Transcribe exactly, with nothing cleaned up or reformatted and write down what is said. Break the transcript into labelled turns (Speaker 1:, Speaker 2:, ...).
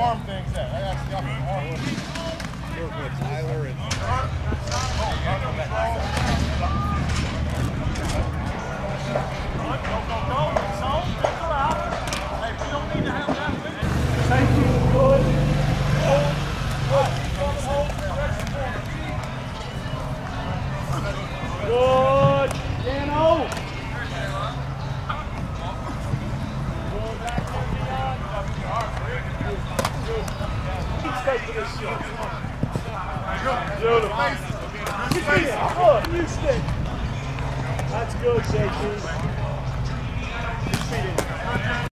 Speaker 1: arm things at? I got the arm.
Speaker 2: Working with Tyler and.
Speaker 3: Safety is good. Hold. Good. Dano. Stay for this shot. Beautiful. Good. You stick. That's good, J T.